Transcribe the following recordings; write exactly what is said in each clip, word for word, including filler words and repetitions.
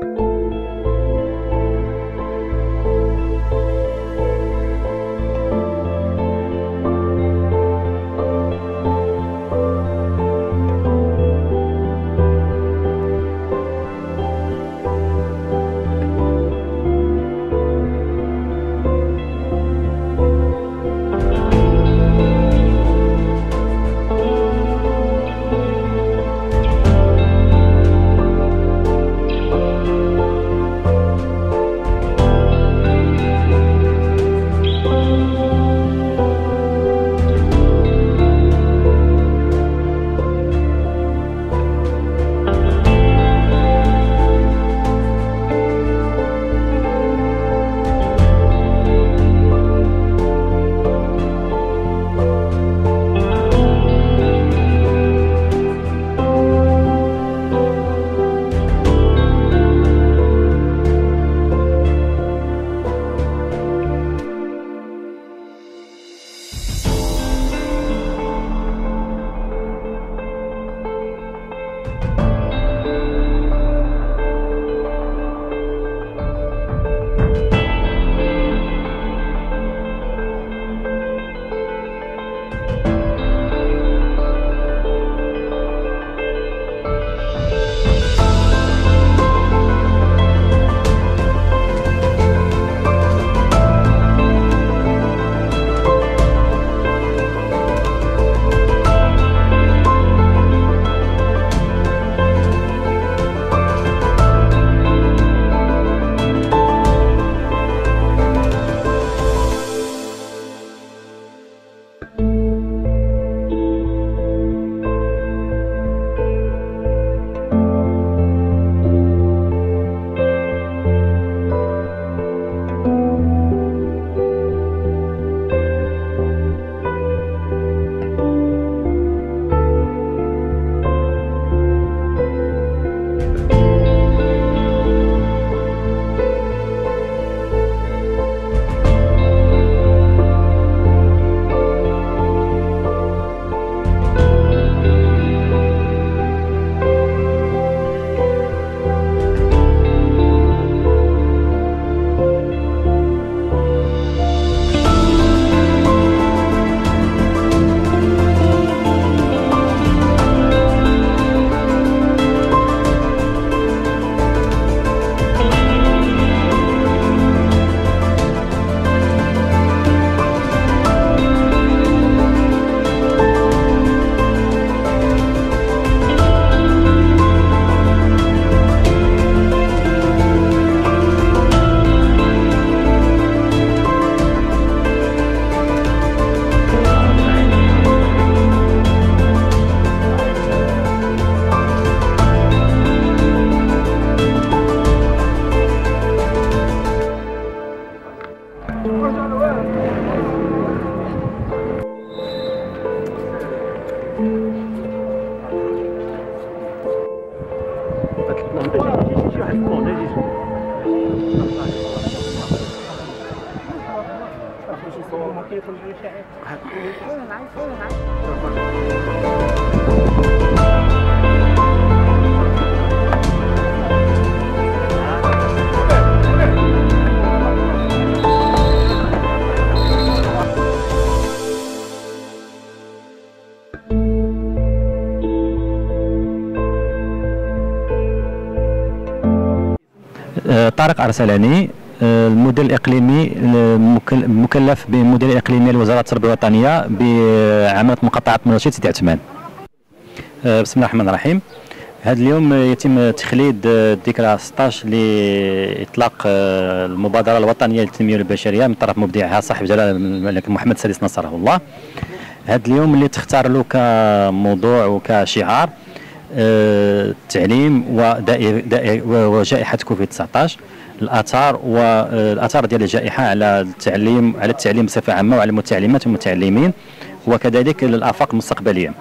طارق أرسلاني، المدير الإقليمي مكلف بالمديرية الإقليمية لوزارة التربية الوطنية بعملية مقاطعة مناشيد سيدي عثمان. بسم الله الرحمن الرحيم. هذا اليوم يتم تخليد الذكرى ستطاش لإطلاق المبادرة الوطنية للتنمية البشرية من طرف مبدعها صاحب جلالة الملك محمد السادس نصره الله. هذا اليوم اللي تختار له كموضوع وكشعار التعليم وجائحة كوفيد تسعطاش، الآثار والآثار ديال الجائحة على التعليم على التعليم بصفة عامة وعلى المتعلمات والمتعلمين وكذلك الآفاق المستقبلية.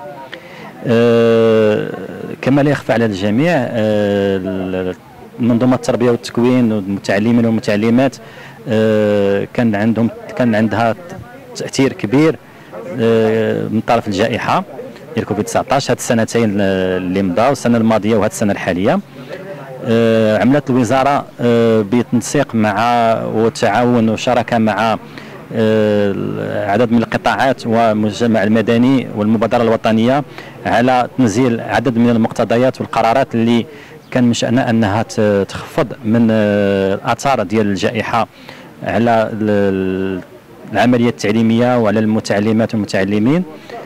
كما لا يخفى على الجميع منظومة التربية والتكوين والمتعلمين والمتعلمات كان عندهم كان عندها تأثير كبير من طرف الجائحة ديال كوفيد تسعطاش هاد السنتين اللي مضاو، السنة الماضية وهاد السنة الحالية. عملت الوزارة بتنسيق مع والتعاون وشراكة مع عدد من القطاعات والمجتمع المدني والمبادرة الوطنية على تنزيل عدد من المقتضيات والقرارات اللي كان من شأنها أنها تخفض من الآثار ديال الجائحة على العملية التعليمية وعلى المتعلمات والمتعلمين.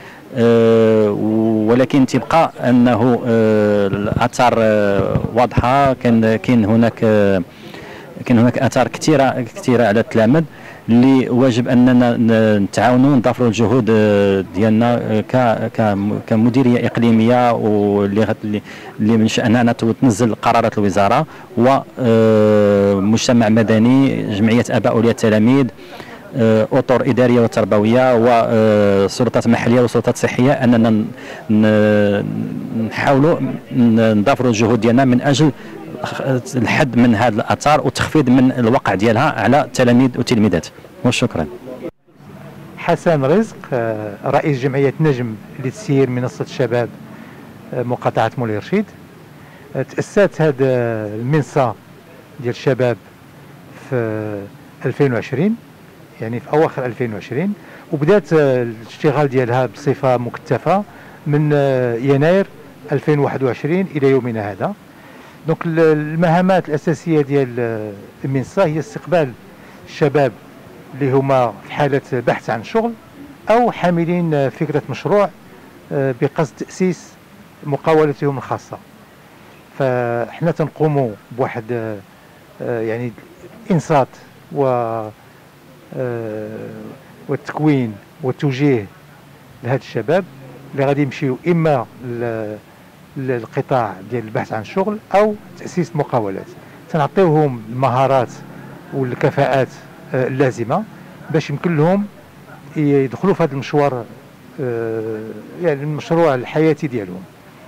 ولكن تبقى أنه الآثار واضحة. كان كاين هناك كاين هناك آثار كثيرة كثيرة على التلامذ اللي واجب اننا نتعاونوا ونضافروا الجهود ديالنا كمديريه اقليميه، واللي اللي من شانها انها تنزل قرارات الوزاره ومجتمع مدني، جمعيه اباء اولياء التلاميذ، اطر اداريه وتربويه وسلطات محليه وسلطات صحيه، اننا نحاولوا نضافروا الجهود ديالنا من اجل الحد من هذه الاثار والتخفيض من الوقع ديالها على التلاميذ والتلميذات. وشكرا. حسن رزق، رئيس جمعيه نجم لتسيير منصه الشباب مقاطعه مولاي رشيد. تاسست هذه المنصه ديال الشباب في ألفين وعشرين، يعني في اواخر ألفين وعشرين، وبدات الاشتغال ديالها بصفه مكثفه من يناير ألفين وواحد وعشرين الى يومنا هذا. دونك المهامات الاساسيه ديال المنصه هي استقبال الشباب اللي هما في حاله بحث عن شغل او حاملين فكره مشروع بقصد تاسيس مقاولتهم الخاصه. فاحنا تنقوموا بواحد يعني انصات و والتكوين والتوجيه لهذا الشباب اللي غادي يمشيو اما للقطاع ديال البحث عن الشغل او تاسيس مقاولات. تنعطيوهم المهارات والكفاءات اللازمه باش يمكن لهم يدخلوا في هذا المشوار، يعني المشروع الحياتي ديالهم.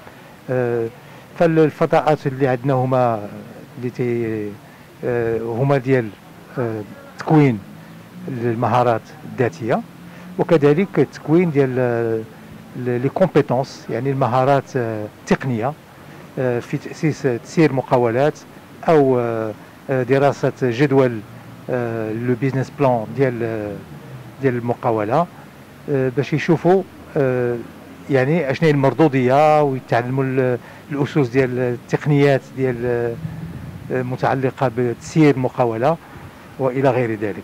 فالفضاءات اللي عندنا هما اللي تي هما ديال تكوين المهارات الذاتيه، وكذلك التكوين ديال لي كومبيتونس، يعني المهارات التقنيه في تاسيس تسيير مقاولات او دراسه جدول لو بيزنس بلان ديال ديال المقاوله، باش يشوفوا يعني اشنو هي المردوديه ويتعلموا الاسس ديال التقنيات ديال متعلقه بتسيير المقاوله والى غير ذلك.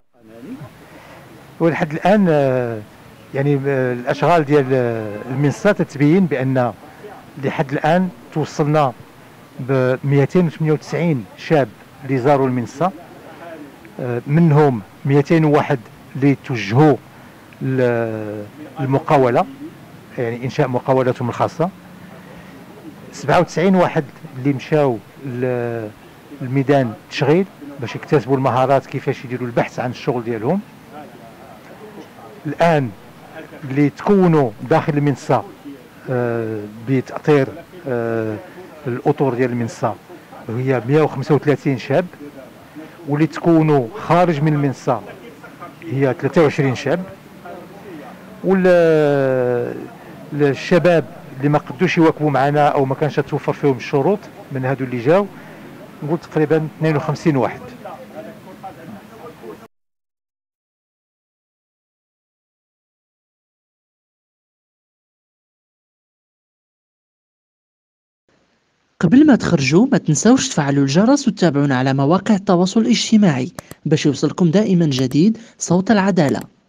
ولحد الان يعني الاشغال ديال المنصه تتبين بان لحد الان توصلنا ب مئتين وثمانية وتسعين شاب اللي زاروا المنصه، منهم مئتين وواحد اللي توجهوا للمقاوله، يعني انشاء مقاولاتهم الخاصه، سبعة وتسعين واحد اللي مشاو للميدان التشغيل باش يكتسبوا المهارات كيفاش يديروا البحث عن الشغل ديالهم. الان اللي تكونوا داخل المنصه بتاطير الاطر ديال المنصه هي مئة وخمسة وثلاثين شاب، واللي تكونوا خارج من المنصه هي ثلاثة وعشرين شاب. والشباب اللي ما قدوش يواكبوا معنا او ما كانش توفر فيهم الشروط من هادو اللي جاو نقول تقريبا اثنين وخمسين واحد. قبل ما تخرجوا ما تنسوش تفعلوا الجرس وتتابعونا على مواقع التواصل الاجتماعي باش يوصلكم دائما جديد صوت العدالة.